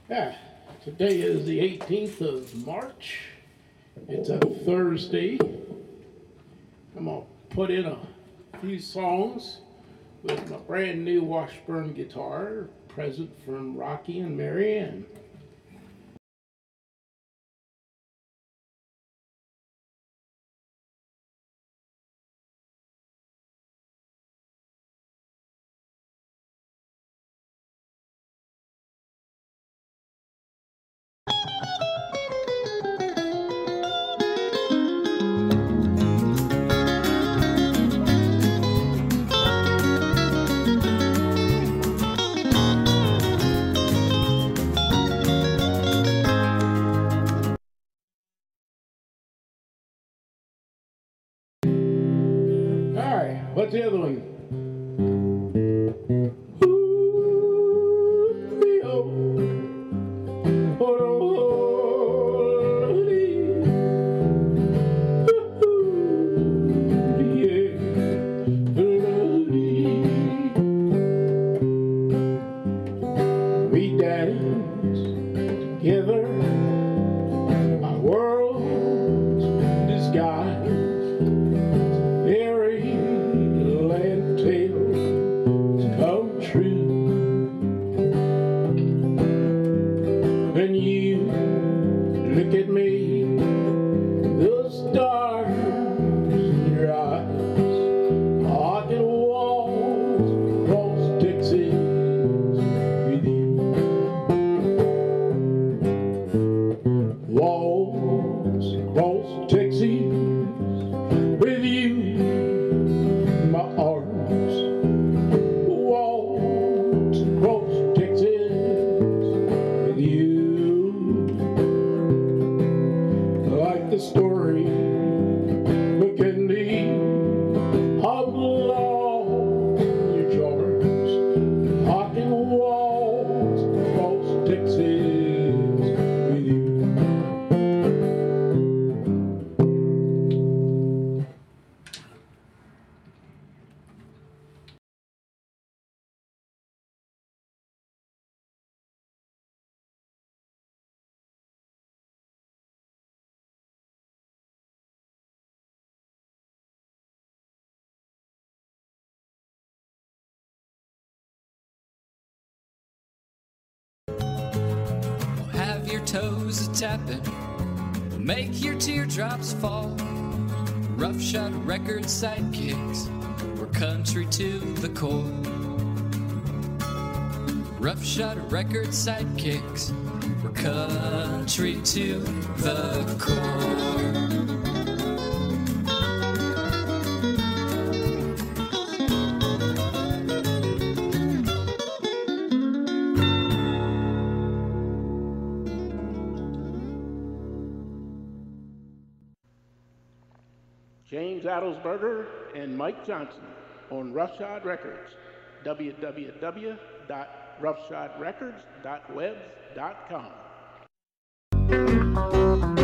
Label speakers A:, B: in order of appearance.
A: Yeah, today is the 18th of March. It's a Thursday. I'm going to put in a few songs with my brand new Washburn guitar, present from Rocky and Mary Ann. What's the other one? We dance together, our world's disguised. When you look at me, the stars in your eyes, I can waltz across Texas with you. Waltz across Texas with you in my arms. Waltz across Texas with you. The story, look at me, I'm lost in your charms. I can waltz across Texas with you.
B: Your toes a-tapping, make your teardrops fall. Roughshod record sidekicks, we're country to the core. Roughshod record sidekicks, we're country to the core.
A: James Adelsberger and Mike Johnson on Roughshod Records, www.roughshodrecords.webs.com.